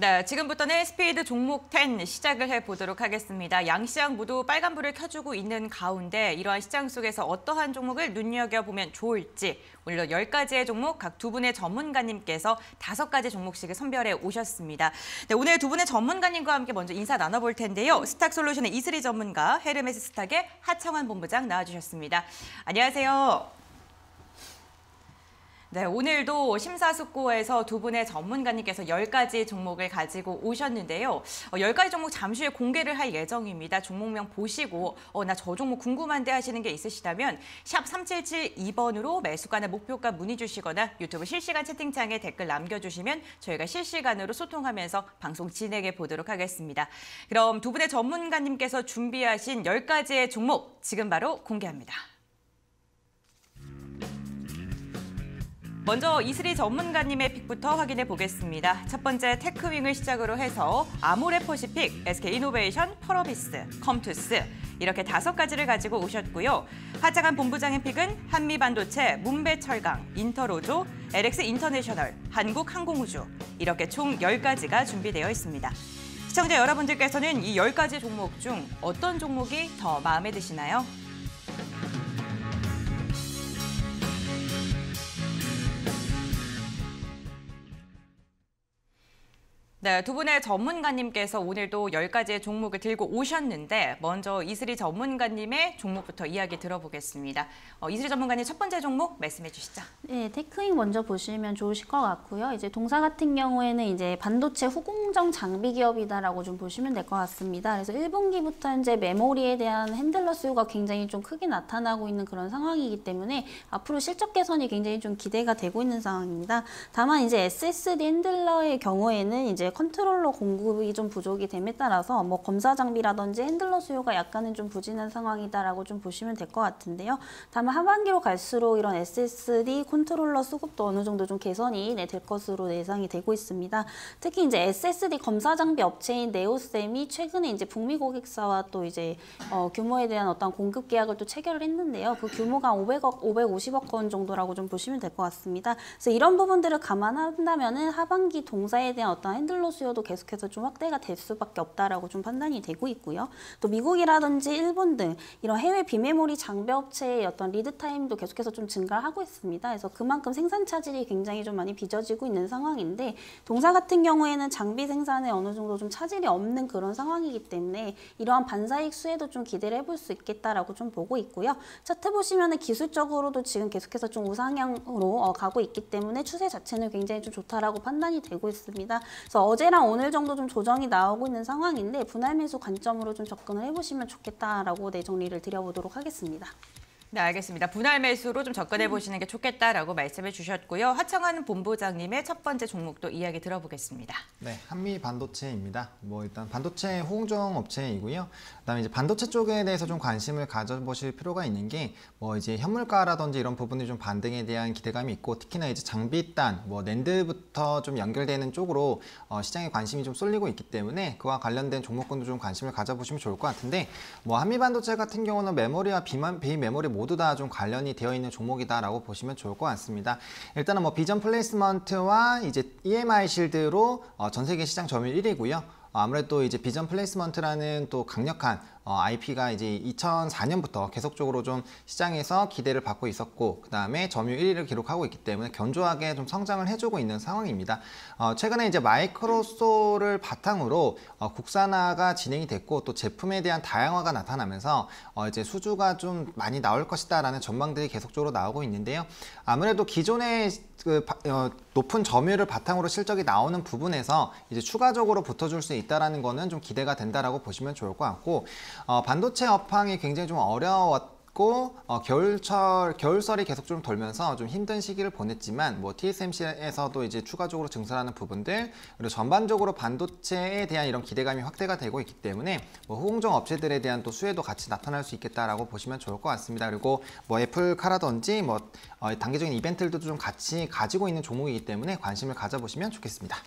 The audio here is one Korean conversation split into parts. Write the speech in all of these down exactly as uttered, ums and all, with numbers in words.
네, 지금부터는 스피드 종목 십 시작을 해보도록 하겠습니다. 양시장 모두 빨간불을 켜주고 있는 가운데 이러한 시장 속에서 어떠한 종목을 눈여겨보면 좋을지 오늘도 열 가지의 종목 각 두 분의 전문가님께서 다섯 가지 종목씩을 선별해 오셨습니다. 네, 오늘 두 분의 전문가님과 함께 먼저 인사 나눠볼 텐데요. 스탁솔루션의 이슬이 전문가, 헤르메스 스탁의 하청환 본부장 나와주셨습니다. 안녕하세요. 네, 오늘도 심사숙고해서 두 분의 전문가님께서 열 가지 종목을 가지고 오셨는데요. 어, 열 가지 종목 잠시 후에 공개를 할 예정입니다. 종목명 보시고 어, 나 저 종목 궁금한데 하시는 게 있으시다면 샵 삼칠칠이 번으로 매수가나 목표가 문의 주시거나 유튜브 실시간 채팅창에 댓글 남겨주시면 저희가 실시간으로 소통하면서 방송 진행해 보도록 하겠습니다. 그럼 두 분의 전문가님께서 준비하신 열 가지의 종목 지금 바로 공개합니다. 먼저 이슬이 전문가님의 픽부터 확인해 보겠습니다. 첫 번째 테크윙을 시작으로 해서 아모레퍼시픽, 에스케이이노베이션, 펄어비스, 컴투스 이렇게 다섯 가지를 가지고 오셨고요. 하창환 본부장의 픽은 한미반도체, 문배철강, 인터로조, 엘엑스인터내셔널, 한국항공우주 이렇게 총 열 가지가 준비되어 있습니다. 시청자 여러분들께서는 이 열 가지 종목 중 어떤 종목이 더 마음에 드시나요? 네, 두 분의 전문가님께서 오늘도 열 가지의 종목을 들고 오셨는데 먼저 이슬이 전문가님의 종목부터 이야기 들어보겠습니다. 어, 이슬이 전문가님 첫 번째 종목 말씀해 주시죠. 네, 테크윙 먼저 보시면 좋으실 것 같고요. 이제 동사 같은 경우에는 이제 반도체 후공정 장비 기업이다라고 좀 보시면 될 것 같습니다. 그래서 일 분기부터 현재 메모리에 대한 핸들러 수요가 굉장히 좀 크게 나타나고 있는 그런 상황이기 때문에 앞으로 실적 개선이 굉장히 좀 기대가 되고 있는 상황입니다. 다만 이제 에스에스디 핸들러의 경우에는 이제 컨트롤러 공급이 좀 부족이 됨에 따라서 뭐 검사 장비라든지 핸들러 수요가 약간은 좀 부진한 상황이다라고 좀 보시면 될 것 같은데요. 다만 하반기로 갈수록 이런 에스에스디 컨트롤러 수급도 어느 정도 좀 개선이 네, 될 것으로 예상이 되고 있습니다. 특히 이제 에스에스디 검사 장비 업체인 네오셈이 최근에 이제 북미 고객사와 또 이제 어, 규모에 대한 어떤 공급 계약을 또 체결을 했는데요. 그 규모가 오백억, 오백오십억 원 정도라고 좀 보시면 될 것 같습니다. 그래서 이런 부분들을 감안한다면은 하반기 동사에 대한 어떤 핸들러 수요도 계속해서 좀 확대가 될 수밖에 없다라고 좀 판단이 되고 있고요. 또 미국이라든지 일본 등 이런 해외 비메모리 장비 업체의 어떤 리드 타임도 계속해서 좀 증가하고 있습니다. 그래서 그만큼 생산 차질이 굉장히 좀 많이 빚어지고 있는 상황인데 동사 같은 경우에는 장비 생산에 어느 정도 좀 차질이 없는 그런 상황이기 때문에 이러한 반사익 수혜도 좀 기대를 해볼 수 있겠다라고 좀 보고 있고요. 차트 보시면은 기술적으로도 지금 계속해서 좀 우상향으로 어, 가고 있기 때문에 추세 자체는 굉장히 좀 좋다라고 판단이 되고 있습니다. 그래서 어제랑 오늘 정도 좀 조정이 나오고 있는 상황인데 분할 매수 관점으로 좀 접근을 해보시면 좋겠다라고 네, 정리를 드려보도록 하겠습니다. 네, 알겠습니다. 분할 매수로 좀 접근해 보시는 게 좋겠다라고 말씀해 주셨고요. 하청환 본부장님의 첫 번째 종목도 이야기 들어보겠습니다. 네, 한미 반도체입니다. 뭐 일단 반도체 호공정 업체이고요. 그다음에 이제 반도체 쪽에 대해서 좀 관심을 가져보실 필요가 있는 게 뭐 이제 현물가라든지 이런 부분이 좀 반등에 대한 기대감이 있고 특히나 이제 장비단, 뭐 낸드부터 좀 연결되는 쪽으로 어, 시장에 관심이 좀 쏠리고 있기 때문에 그와 관련된 종목군도 좀 관심을 가져보시면 좋을 것 같은데 뭐 한미 반도체 같은 경우는 메모리와 비만, 비메모리 모두 다 좀 관련이 되어 있는 종목이다라고 보시면 좋을 것 같습니다. 일단은 뭐 비전 플레이스먼트와 이제 이엠아이 실드로 어, 전 세계 시장 점유율 일 위고요. 아무래도 이제 비전 플레이스먼트라는 또 강력한 어, 아이피가 이제 이천사 년부터 계속적으로 좀 시장에서 기대를 받고 있었고 그 다음에 점유율 일 위를 기록하고 있기 때문에 견조하게 좀 성장을 해주고 있는 상황입니다. 어, 최근에 이제 마이크로소를 바탕으로 어, 국산화가 진행이 됐고 또 제품에 대한 다양화가 나타나면서 어, 이제 수주가 좀 많이 나올 것이다라는 전망들이 계속적으로 나오고 있는데요. 아무래도 기존의 그 어, 높은 점유율을 바탕으로 실적이 나오는 부분에서 이제 추가적으로 붙어줄 수 있다라는 거는 좀 기대가 된다라고 보시면 좋을 것 같고 어, 반도체 업황이 굉장히 좀 어려웠고 어, 겨울철 겨울설이 계속 좀 돌면서 좀 힘든 시기를 보냈지만 뭐 티에스엠씨에서도 이제 추가적으로 증설하는 부분들 그리고 전반적으로 반도체에 대한 이런 기대감이 확대가 되고 있기 때문에 뭐 호공정 업체들에 대한 또 수혜도 같이 나타날 수 있겠다라고 보시면 좋을 것 같습니다. 그리고 뭐 애플카라든지 뭐 어, 단기적인 이벤트들도 좀 같이 가지고 있는 종목이기 때문에 관심을 가져보시면 좋겠습니다.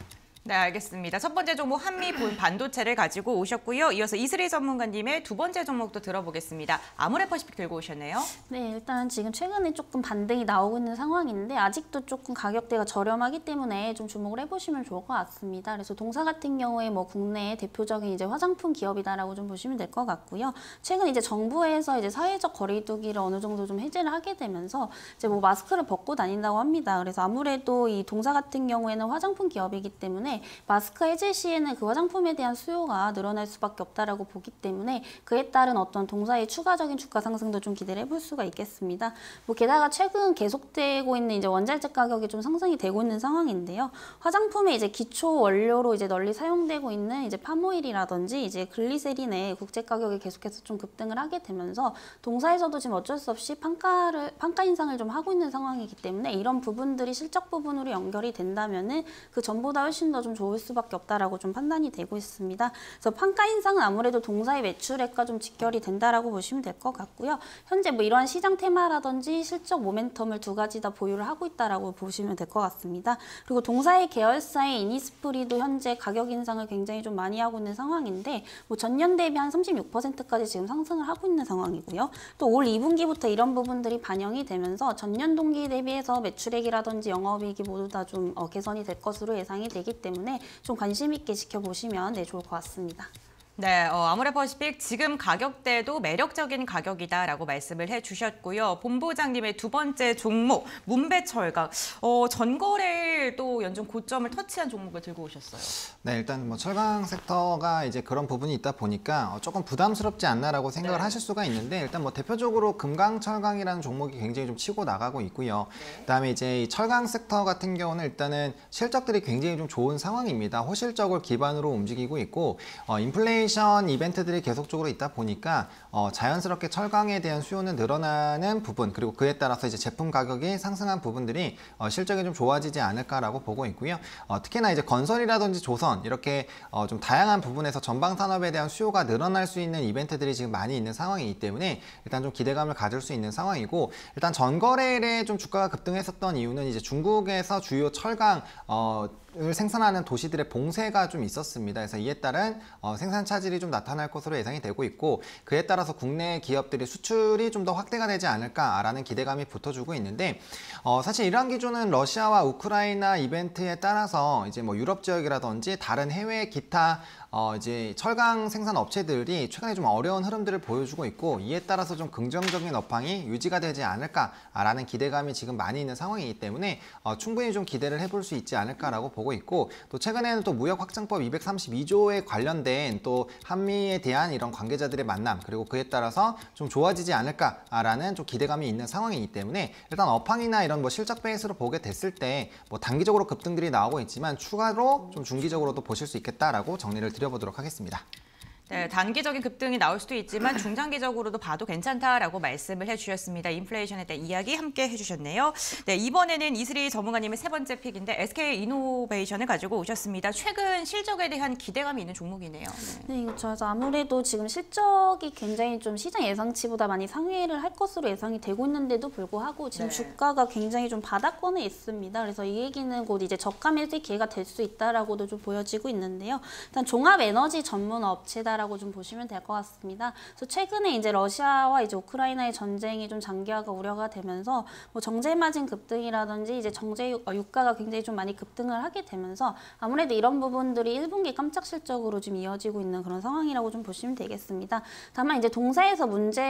네, 알겠습니다. 첫 번째 종목 한미 반도체를 가지고 오셨고요. 이어서 이슬희 전문가님의 두 번째 종목도 들어보겠습니다. 아모레퍼시픽 들고 오셨네요. 네, 일단 지금 최근에 조금 반등이 나오고 있는 상황인데 아직도 조금 가격대가 저렴하기 때문에 좀 주목을 해보시면 좋을 것 같습니다. 그래서 동사 같은 경우에 뭐 국내의 대표적인 이제 화장품 기업이다라고 좀 보시면 될 것 같고요. 최근 이제 정부에서 이제 사회적 거리두기를 어느 정도 좀 해제를 하게 되면서 이제 뭐 마스크를 벗고 다닌다고 합니다. 그래서 아무래도 이 동사 같은 경우에는 화장품 기업이기 때문에 마스크 해제 시에는 그 화장품에 대한 수요가 늘어날 수밖에 없다라고 보기 때문에 그에 따른 어떤 동사의 추가적인 주가 상승도 좀 기대를 해볼 수가 있겠습니다. 뭐 게다가 최근 계속되고 있는 이제 원자재 가격이 좀 상승이 되고 있는 상황인데요. 화장품의 이제 기초 원료로 이제 널리 사용되고 있는 이제 팜오일이라든지 이제 글리세린의 국제 가격이 계속해서 좀 급등을 하게 되면서 동사에서도 지금 어쩔 수 없이 판가를 판가 인상을 좀 하고 있는 상황이기 때문에 이런 부분들이 실적 부분으로 연결이 된다면은 그 전보다 훨씬 더 좀 좋을 수밖에 없다라고 좀 판단이 되고 있습니다. 그래서 판가 인상은 아무래도 동사의 매출액과 좀 직결이 된다라고 보시면 될 것 같고요. 현재 뭐 이러한 시장 테마라든지 실적 모멘텀을 두 가지 다 보유를 하고 있다라고 보시면 될 것 같습니다. 그리고 동사의 계열사의 이니스프리도 현재 가격 인상을 굉장히 좀 많이 하고 있는 상황인데 뭐 전년 대비 한 삼십육 퍼센트까지 지금 상승을 하고 있는 상황이고요. 또 올 이 분기부터 이런 부분들이 반영이 되면서 전년 동기 대비해서 매출액이라든지 영업이익이 모두 다 좀 어, 개선이 될 것으로 예상이 되기 때문에 좀 관심 있게 지켜보시면 네, 좋을 것 같습니다. 네, 어, 아모레퍼시픽 지금 가격대도 매력적인 가격이다라고 말씀을 해주셨고요. 본부장님의 두 번째 종목 문배철강, 어, 전거래일 또 연중 고점을 터치한 종목을 들고 오셨어요. 네, 일단 뭐 철강 섹터가 이제 그런 부분이 있다 보니까 조금 부담스럽지 않나라고 생각을 네. 하실 수가 있는데 일단 뭐 대표적으로 금강철강이라는 종목이 굉장히 좀 치고 나가고 있고요. 네. 그다음에 이제 이 철강 섹터 같은 경우는 일단은 실적들이 굉장히 좀 좋은 상황입니다. 호실적을 기반으로 움직이고 있고 어, 인플레이션 이벤트들이 계속적으로 있다 보니까 어, 자연스럽게 철강에 대한 수요는 늘어나는 부분 그리고 그에 따라서 이제 제품 가격이 상승한 부분들이 어, 실적이 좀 좋아지지 않을까라고 보고 있고요. 어, 특히나 이제 건설이라든지 조선 이렇게 어, 좀 다양한 부분에서 전방 산업에 대한 수요가 늘어날 수 있는 이벤트들이 지금 많이 있는 상황이기 때문에 일단 좀 기대감을 가질 수 있는 상황이고 일단 전거래일에 좀 주가가 급등했었던 이유는 이제 중국에서 주요 철강 어, 을 생산하는 도시들의 봉쇄가 좀 있었습니다. 그래서 이에 따른 어, 생산 차질이 좀 나타날 것으로 예상이 되고 있고 그에 따라서 국내 기업들의 수출이 좀 더 확대가 되지 않을까라는 기대감이 붙어주고 있는데 어, 사실 이러한 기조는 러시아와 우크라이나 이벤트에 따라서 이제 뭐 유럽 지역이라든지 다른 해외 기타 어, 이제 철강 생산 업체들이 최근에 좀 어려운 흐름들을 보여주고 있고 이에 따라서 좀 긍정적인 업황이 유지가 되지 않을까라는 기대감이 지금 많이 있는 상황이기 때문에 어, 충분히 좀 기대를 해볼 수 있지 않을까라고 보고 있고 또 최근에는 또 무역 확장법 이백삼십이 조에 관련된 또 한미에 대한 이런 관계자들의 만남 그리고 그에 따라서 좀 좋아지지 않을까라는 좀 기대감이 있는 상황이기 때문에 일단 업황이나 이런 뭐 실적 베이스로 보게 됐을 때 뭐 단기적으로 급등들이 나오고 있지만 추가로 좀 중기적으로도 보실 수 있겠다라고 정리를 드려보도록 하겠습니다. 네, 단기적인 급등이 나올 수도 있지만 중장기적으로도 봐도 괜찮다라고 말씀을 해주셨습니다. 인플레이션에 대한 이야기 함께 해주셨네요. 네, 이번에는 이슬희 전문가님의 세 번째 픽인데 에스케이이노베이션을 가지고 오셨습니다. 최근 실적에 대한 기대감이 있는 종목이네요. 네, 네, 그렇죠. 그래서 아무래도 지금 실적이 굉장히 좀 시장 예상치보다 많이 상회를 할 것으로 예상이 되고 있는데도 불구하고 지금 네. 주가가 굉장히 좀 바닥권에 있습니다. 그래서 이 얘기는 곧 이제 저가 매수의 기회가 될 수 있다라고도 좀 보여지고 있는데요. 일단 종합 에너지 전문 업체다. 라고 좀 보시면 될 것 같습니다. 그래서 최근에 이제 러시아와 이제 우크라이나의 전쟁이 좀 장기화가 우려가 되면서 뭐 정제 마진 급등이라든지 이제 정제 유, 어, 유가가 굉장히 좀 많이 급등을 하게 되면서 아무래도 이런 부분들이 일 분기 깜짝 실적으로 좀 이어지고 있는 그런 상황이라고 좀 보시면 되겠습니다. 다만 이제 동사에서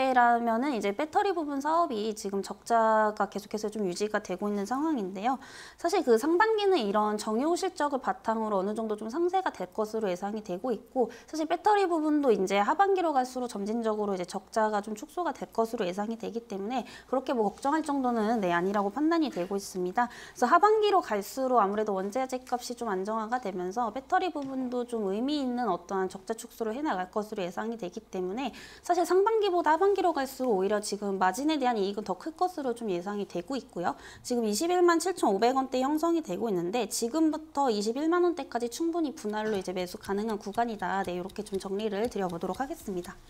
문제라면은 이제 배터리 부분 사업이 지금 적자가 계속해서 좀 유지가 되고 있는 상황인데요. 사실 그 상반기는 이런 정유 실적을 바탕으로 어느 정도 좀 상쇄가 될 것으로 예상이 되고 있고 사실 배터리 부분도 이제 하반기로 갈수록 점진적으로 이제 적자가 좀 축소가 될 것으로 예상이 되기 때문에 그렇게 뭐 걱정할 정도는 네, 아니라고 판단이 되고 있습니다. 그래서 하반기로 갈수록 아무래도 원자재 값이 좀 안정화가 되면서 배터리 부분도 좀 의미 있는 어떠한 적자 축소를 해나갈 것으로 예상이 되기 때문에 사실 상반기보다 하반기로 갈수록 오히려 지금 마진에 대한 이익은 더 클 것으로 좀 예상이 되고 있고요. 지금 이십일만 칠천오백 원대 형성이 되고 있는데 지금부터 이십일만 원대까지 충분히 분할로 이제 매수 가능한 구간이다. 네, 이렇게 좀 정리를 드려보도록 하겠습니다.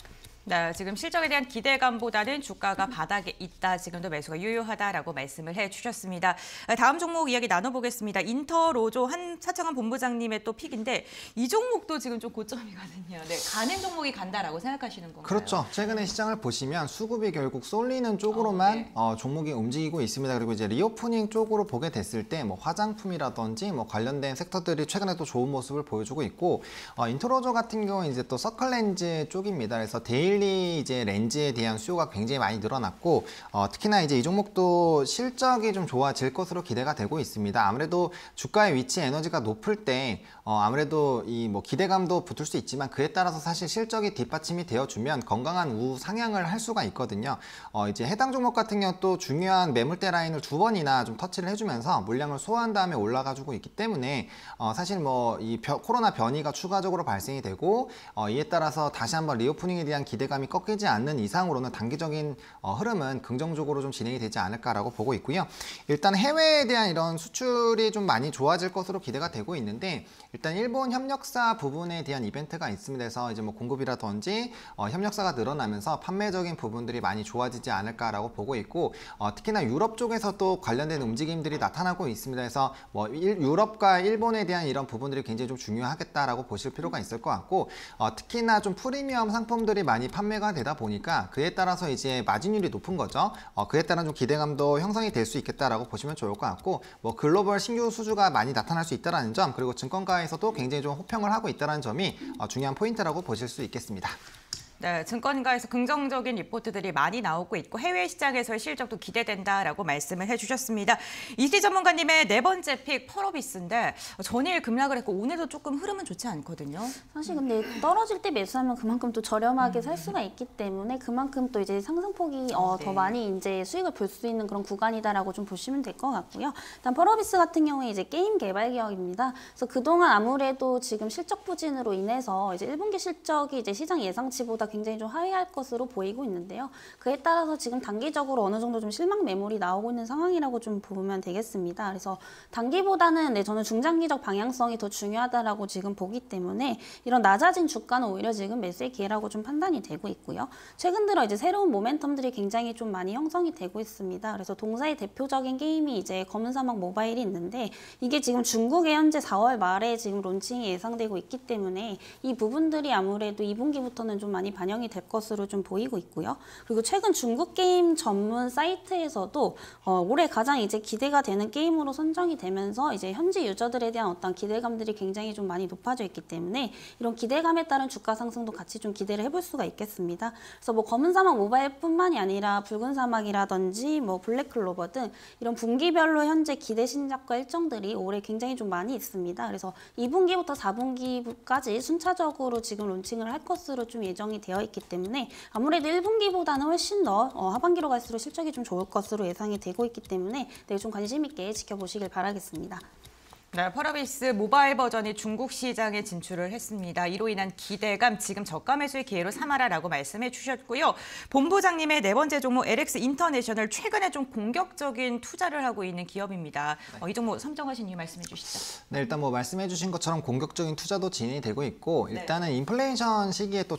네, 지금 실적에 대한 기대감보다는 주가가 바닥에 있다. 지금도 매수가 유효하다라고 말씀을 해주셨습니다. 다음 종목 이야기 나눠보겠습니다. 인터로조 한 차창원 본부장님의 또 픽인데 이 종목도 지금 좀 고점이거든요. 네, 가는 종목이 간다라고 생각하시는 건가요? 그렇죠. 최근에 시장을 보시면 수급이 결국 쏠리는 쪽으로만 어, 네. 어, 종목이 움직이고 있습니다. 그리고 이제 리오프닝 쪽으로 보게 됐을 때 뭐 화장품이라든지 뭐 관련된 섹터들이 최근에 또 좋은 모습을 보여주고 있고 어, 인터로조 같은 경우는 이제 또 서클렌즈 쪽입니다. 그래서 데일리 이제 렌즈에 대한 수요가 굉장히 많이 늘어났고 어, 특히나 이제 이 종목도 실적이 좀 좋아질 것으로 기대가 되고 있습니다. 아무래도 주가의 위치 에너지가 높을 때 어, 아무래도 이 뭐 기대감도 붙을 수 있지만 그에 따라서 사실 실적이 뒷받침이 되어주면 건강한 우상향을 할 수가 있거든요. 어, 이제 해당 종목 같은 경우 또 중요한 매물대 라인을 두 번이나 좀 터치를 해주면서 물량을 소화한 다음에 올라가지고 있기 때문에 어, 사실 뭐 이 코로나 변이가 추가적으로 발생이 되고 어, 이에 따라서 다시 한번 리오프닝에 대한 기대감이 꺾이지 않는 이상으로는 단기적인 어, 흐름은 긍정적으로 좀 진행이 되지 않을까라고 보고 있고요. 일단 해외에 대한 이런 수출이 좀 많이 좋아질 것으로 기대가 되고 있는데 일단 일본 협력사 부분에 대한 이벤트가 있습니다. 그래서 이제 뭐 공급이라든지 어, 협력사가 늘어나면서 판매적인 부분들이 많이 좋아지지 않을까라고 보고 있고 어, 특히나 유럽 쪽에서 또 관련된 움직임들이 나타나고 있습니다. 그래서 뭐 일, 유럽과 일본에 대한 이런 부분들이 굉장히 좀 중요하겠다라고 보실 필요가 있을 것 같고 어, 특히나 좀 프리미엄 상품들이 많이 판매가 되다 보니까 그에 따라서 이제 마진율이 높은 거죠. 어, 그에 따른 좀 기대감도 형성이 될 수 있겠다라고 보시면 좋을 것 같고 뭐 글로벌 신규 수주가 많이 나타날 수 있다는 점 그리고 증권가에서도 굉장히 좀 호평을 하고 있다는 점이 어, 중요한 포인트라고 보실 수 있겠습니다. 네, 증권가에서 긍정적인 리포트들이 많이 나오고 있고 해외 시장에서의 실적도 기대된다라고 말씀을 해주셨습니다. 이수지 전문가님의 네 번째 픽 펄어비스인데 전일 급락을 했고 오늘도 조금 흐름은 좋지 않거든요. 사실 근데 떨어질 때 매수하면 그만큼 또 저렴하게 살 수가 있기 때문에 그만큼 또 이제 상승폭이 어, 네. 더 많이 이제 수익을 볼 수 있는 그런 구간이다라고 좀 보시면 될 것 같고요. 일단 펄어비스 같은 경우에 이제 게임 개발 기업입니다. 그래서 그동안 아무래도 지금 실적 부진으로 인해서 이제 일 분기 실적이 이제 시장 예상치보다 굉장히 좀 하회할 것으로 보이고 있는데요. 그에 따라서 지금 단기적으로 어느 정도 좀 실망 매물이 나오고 있는 상황이라고 좀 보면 되겠습니다. 그래서 단기보다는 네, 저는 중장기적 방향성이 더 중요하다라고 지금 보기 때문에 이런 낮아진 주가는 오히려 지금 매수의 기회라고 좀 판단이 되고 있고요. 최근 들어 이제 새로운 모멘텀들이 굉장히 좀 많이 형성이 되고 있습니다. 그래서 동사의 대표적인 게임이 이제 검은 사막 모바일이 있는데 이게 지금 중국에 현재 사월 말에 지금 론칭이 예상되고 있기 때문에 이 부분들이 아무래도 이 분기부터는 좀 많이 반영이 될 것으로 좀 보이고 있고요. 그리고 최근 중국 게임 전문 사이트에서도 어, 올해 가장 이제 기대가 되는 게임으로 선정이 되면서 이제 현지 유저들에 대한 어떤 기대감들이 굉장히 좀 많이 높아져 있기 때문에 이런 기대감에 따른 주가 상승도 같이 좀 기대를 해볼 수가 있겠습니다. 그래서 뭐 검은 사막 모바일뿐만이 아니라 붉은 사막이라든지 뭐 블랙클로버 등 이런 분기별로 현재 기대 신작과 일정들이 올해 굉장히 좀 많이 있습니다. 그래서 이 분기부터 사 분기까지 순차적으로 지금 론칭을 할 것으로 좀 예정이 되어 있기 때문에 아무래도 일 분기보다는 훨씬 더 어, 하반기로 갈수록 실적이 좀 좋을 것으로 예상이 되고 있기 때문에 네, 좀 관심 있게 지켜보시길 바라겠습니다. 네, 펄어비스 모바일 버전이 중국 시장에 진출을 했습니다. 이로 인한 기대감, 지금 저가 매수의 기회로 삼아라라고 말씀해 주셨고요. 본부장님의 네 번째 종목 엘엑스 인터내셔널 최근에 좀 공격적인 투자를 하고 있는 기업입니다. 어, 이 종목 선정하신 이유 말씀해 주시죠. 네, 일단 뭐 말씀해 주신 것처럼 공격적인 투자도 진행이 되고 있고 네. 일단은 인플레이션 시기에 또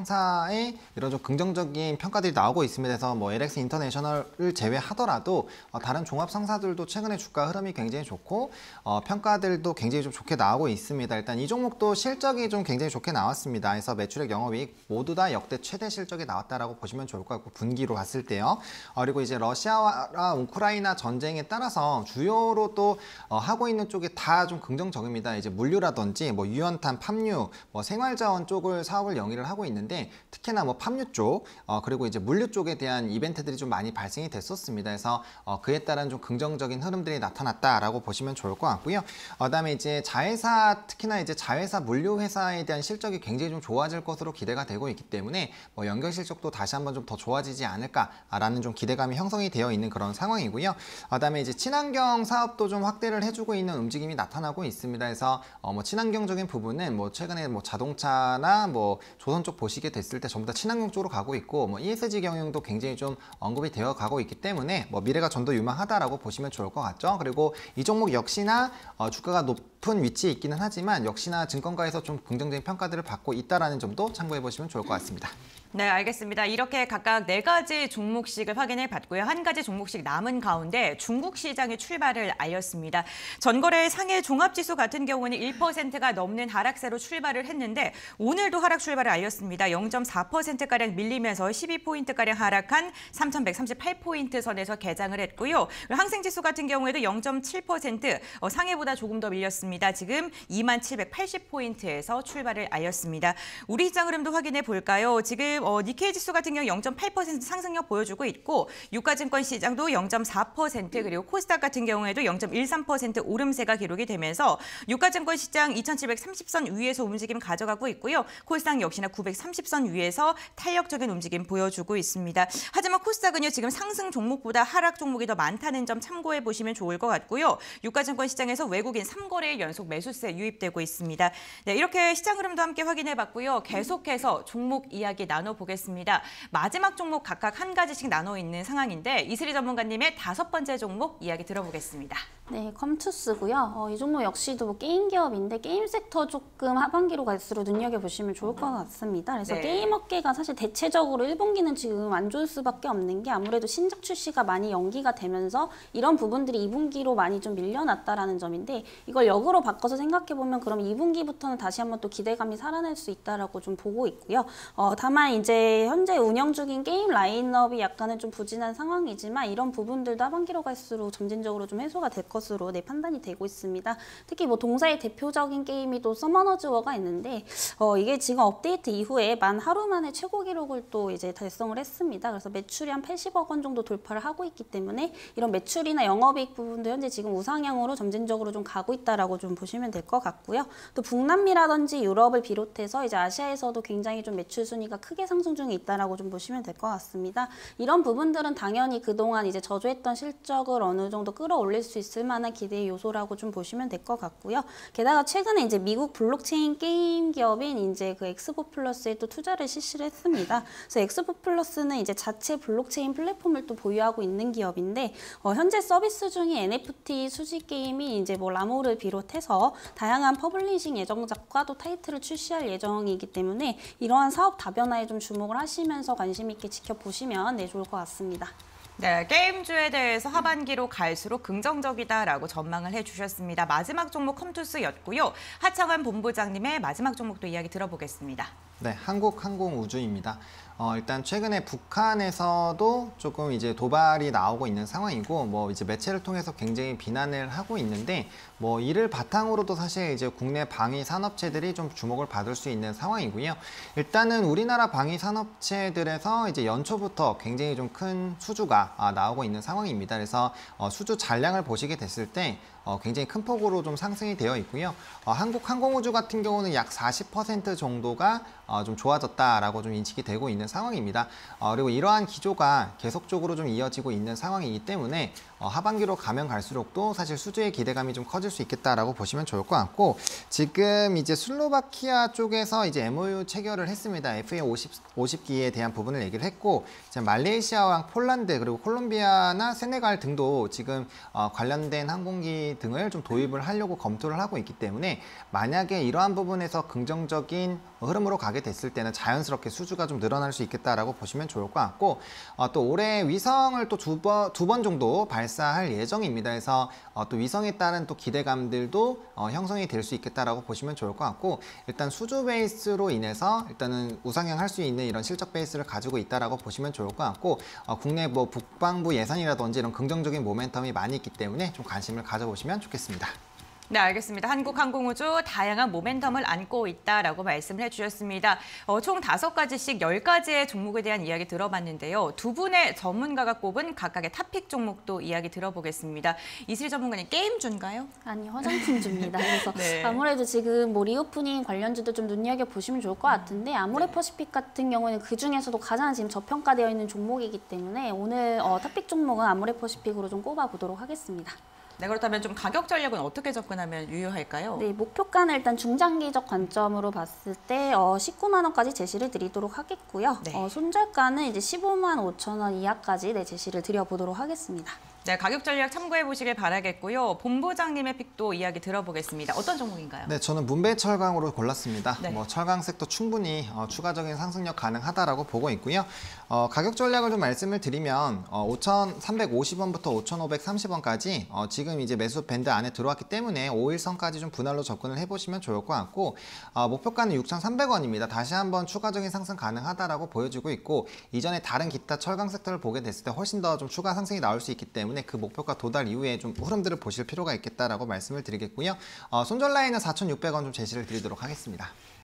종합상사의 이런 좀 긍정적인 평가들이 나오고 있습니다. 그래서 뭐 엘엑스 인터내셔널을 제외하더라도 어, 다른 종합상사들도 최근에 주가 흐름이 굉장히 좋고 어, 평 평가들도 굉장히 좀 좋게 나오고 있습니다. 일단 이 종목도 실적이 좀 굉장히 좋게 나왔습니다. 그래서 매출액, 영업이익 모두 다 역대 최대 실적이 나왔다라고 보시면 좋을 것 같고 분기로 봤을 때요. 어, 그리고 이제 러시아와 우크라이나 전쟁에 따라서 주요로 또 어, 하고 있는 쪽이 다 좀 긍정적입니다. 이제 물류라든지 뭐 유연탄, 팜유, 뭐 생활자원 쪽을 사업을 영위를 하고 있는데 특히나 뭐 팜유 쪽 어, 그리고 이제 물류 쪽에 대한 이벤트들이 좀 많이 발생이 됐었습니다. 그래서 어, 그에 따른 좀 긍정적인 흐름들이 나타났다라고 보시면 좋을 것 같고요. 어, 그다음에 이제 자회사 특히나 이제 자회사 물류 회사에 대한 실적이 굉장히 좀 좋아질 것으로 기대가 되고 있기 때문에 뭐 연결 실적도 다시 한번 좀 더 좋아지지 않을까라는 좀 기대감이 형성이 되어 있는 그런 상황이고요. 어, 그다음에 이제 친환경 사업도 좀 확대를 해주고 있는 움직임이 나타나고 있습니다. 그래서 어, 뭐 친환경적인 부분은 뭐 최근에 뭐 자동차나 뭐 조선 쪽 보시게 됐을 때 전부 다 친환경 쪽으로 가고 있고 뭐 이에스지 경영도 굉장히 좀 언급이 되어 가고 있기 때문에 뭐 미래가 좀 더 유망하다라고 보시면 좋을 것 같죠. 그리고 이 종목 역시나 어, 주가가 높 높은 위치에 있기는 하지만 역시나 증권가에서 좀 긍정적인 평가들을 받고 있다는 점도 참고해 보시면 좋을 것 같습니다. 네, 알겠습니다. 이렇게 각각 네 가지 종목씩을 확인해 봤고요. 한 가지 종목씩 남은 가운데 중국 시장의 출발을 알렸습니다. 전거래 상해 종합지수 같은 경우는 일 퍼센트가 넘는 하락세로 출발을 했는데 오늘도 하락 출발을 알렸습니다. 영 점 사 퍼센트가량 밀리면서 십이 포인트가량 하락한 삼천백삼십팔 포인트 선에서 개장을 했고요. 항생지수 같은 경우에도 영 점 칠 퍼센트 어, 상해보다 조금 더 밀렸습니다. 지금 이만 칠백팔십 포인트에서 출발을 알렸습니다. 우리 시장 흐름도 확인해 볼까요? 지금 어, 니케이 지수 같은 경우 영 점 팔 퍼센트 상승력 보여주고 있고 유가증권 시장도 영 점 사 퍼센트 그리고 코스닥 같은 경우에도 영 점 일삼 퍼센트 오름세가 기록이 되면서 유가증권 시장 이천칠백삼십 선 위에서 움직임 가져가고 있고요. 코스닥 역시나 구백삼십 선 위에서 탄력적인 움직임 보여주고 있습니다. 하지만 코스닥은요 지금 상승 종목보다 하락 종목이 더 많다는 점 참고해 보시면 좋을 것 같고요. 유가증권 시장에서 외국인 삼 거래일 연속 매수세 유입되고 있습니다. 네, 이렇게 시장 흐름도 함께 확인해 봤고요. 계속해서 종목 이야기 나눠 보겠습니다. 마지막 종목 각각 한 가지씩 나눠 있는 상황인데 이슬이 전문가님의 다섯 번째 종목 이야기 들어보겠습니다. 네, 컴투스고요. 어, 이 종목 역시도 뭐 게임 기업인데 게임 섹터 조금 하반기로 갈수록 눈여겨보시면 좋을 것 같습니다. 그래서 네. 게임 업계가 사실 대체적으로 일 분기는 지금 안 좋을 수밖에 없는 게 아무래도 신작 출시가 많이 연기가 되면서 이런 부분들이 이 분기로 많이 좀 밀려났다라는 점인데 이걸 역으로 바꿔서 생각해보면 그럼 이 분기부터는 다시 한번 또 기대감이 살아날 수 있다라고 좀 보고 있고요. 어, 다만 이제 현재 운영 중인 게임 라인업이 약간은 좀 부진한 상황이지만 이런 부분들도 하반기로 갈수록 점진적으로 좀 해소가 될 것으로 네, 판단이 되고 있습니다. 특히 뭐 동사의 대표적인 게임이 또 서머너즈 워가 있는데 어, 이게 지금 업데이트 이후에 만 하루 만에 최고 기록을 또 이제 달성을 했습니다. 그래서 매출이 한 팔십억 원 정도 돌파를 하고 있기 때문에 이런 매출이나 영업이익 부분도 현재 지금 우상향으로 점진적으로 좀 가고 있다라고 좀 보시면 될 것 같고요. 또 북남미라든지 유럽을 비롯해서 이제 아시아에서도 굉장히 좀 매출 순위가 크게 상승 중에 있다라고 좀 보시면 될 것 같습니다. 이런 부분들은 당연히 그동안 이제 저조했던 실적을 어느 정도 끌어올릴 수 있을 만한 기대의 요소라고 좀 보시면 될 것 같고요. 게다가 최근에 이제 미국 블록체인 게임 기업인 이제 그 엑스보 플러스에 또 투자를 실시를 했습니다. 그래서 엑스보 플러스는 이제 자체 블록체인 플랫폼을 또 보유하고 있는 기업인데 어, 현재 서비스 중에 엔에프티 수집 게임이 이제 뭐 라모를 비롯해서 다양한 퍼블리싱 예정작과 또 타이틀을 출시할 예정이기 때문에 이러한 사업 다변화에 좀 주목을 하시면서 관심 있게 지켜보시면 네, 좋을 것 같습니다. 네, 게임주에 대해서 하반기로 갈수록 긍정적이다라고 전망을 해주셨습니다. 마지막 종목 컴투스였고요. 하창환 본부장님의 마지막 종목도 이야기 들어보겠습니다. 네, 한국항공우주입니다. 어, 일단 최근에 북한에서도 조금 이제 도발이 나오고 있는 상황이고, 뭐 이제 매체를 통해서 굉장히 비난을 하고 있는데, 뭐 이를 바탕으로도 사실 이제 국내 방위 산업체들이 좀 주목을 받을 수 있는 상황이고요. 일단은 우리나라 방위 산업체들에서 이제 연초부터 굉장히 좀 큰 수주가 아, 나오고 있는 상황입니다. 그래서 어, 수주 잔량을 보시게 됐을 때 어, 굉장히 큰 폭으로 좀 상승이 되어 있고요. 어, 한국항공우주 같은 경우는 약 사십 퍼센트 정도가 어, 좀 좋아졌다라고 좀 인식이 되고 있는 상황입니다. 어, 그리고 이러한 기조가 계속적으로 좀 이어지고 있는 상황이기 때문에 어, 하반기로 가면 갈수록 또 사실 수주의 기대감이 좀 커질 수 있겠다라고 보시면 좋을 것 같고, 지금 이제 슬로바키아 쪽에서 이제 엠오유 체결을 했습니다. 에프에이 오십 기에 대한 부분을 얘기를 했고, 이제 말레이시아와 폴란드 그리고 콜롬비아나 세네갈 등도 지금 어, 관련된 항공기 등을 좀 도입을 하려고 검토를 하고 있기 때문에 만약에 이러한 부분에서 긍정적인 흐름으로 가게 됐을 때는 자연스럽게 수주가 좀 늘어날 수 있겠다라고 보시면 좋을 것 같고, 어, 또 올해 위성을 또 두 번, 두 번 정도 발사할 예정입니다. 그래서 어, 또 위성에 따른 또 기대감들도 어, 형성이 될 수 있겠다라고 보시면 좋을 것 같고, 일단 수주 베이스로 인해서 일단은 우상향할 수 있는 이런 실적 베이스를 가지고 있다라고 보시면 좋을 것 같고, 어, 국내 뭐 국방부 예산이라든지 이런 긍정적인 모멘텀이 많이 있기 때문에 좀 관심을 가져보시면 좋겠습니다. 네, 알겠습니다. 한국항공우주 다양한 모멘텀을 안고 있다라고 말씀을 해주셨습니다. 어, 총 다섯 가지씩 열 가지의 종목에 대한 이야기 들어봤는데요. 두 분의 전문가가 꼽은 각각의 탑픽 종목도 이야기 들어보겠습니다. 이슬이 전문가님, 게임주인가요? 아니, 화장품주입니다. 그래서 네. 아무래도 지금 뭐 리오프닝 관련주도 좀 눈여겨보시면 좋을 것 같은데 아모레퍼시픽 같은 경우는 그중에서도 가장 지금 저평가되어 있는 종목이기 때문에 오늘 어, 탑픽 종목은 아모레퍼시픽으로 좀 꼽아보도록 하겠습니다. 네, 그렇다면 좀 가격 전략은 어떻게 접근하면 유효할까요? 네, 목표가는 일단 중장기적 관점으로 봤을 때 어, 십구만 원까지 제시를 드리도록 하겠고요. 네. 어, 손절가는 이제 십오만 오천 원 이하까지 네, 제시를 드려보도록 하겠습니다. 네, 가격 전략 참고해 보시길 바라겠고요. 본부장님의 픽도 이야기 들어보겠습니다. 어떤 종목인가요? 네, 저는 문배철강으로 골랐습니다. 네. 뭐 철강색도 충분히 어, 추가적인 상승력 가능하다라고 보고 있고요. 어, 가격 전략을 좀 말씀을 드리면 어, 오천삼백오십 원부터 오천오백삼십 원까지 어, 지금 이제 매수 밴드 안에 들어왔기 때문에 오일선까지 좀 분할로 접근을 해보시면 좋을 것 같고 어, 목표가는 육천삼백 원입니다. 다시 한번 추가적인 상승 가능하다라고 보여주고 있고 이전에 다른 기타 철강 섹터를 보게 됐을 때 훨씬 더 좀 추가 상승이 나올 수 있기 때문에 그 목표가 도달 이후에 좀 흐름들을 보실 필요가 있겠다라고 말씀을 드리겠고요. 어, 손절 라인은 사천육백 원 좀 제시를 드리도록 하겠습니다.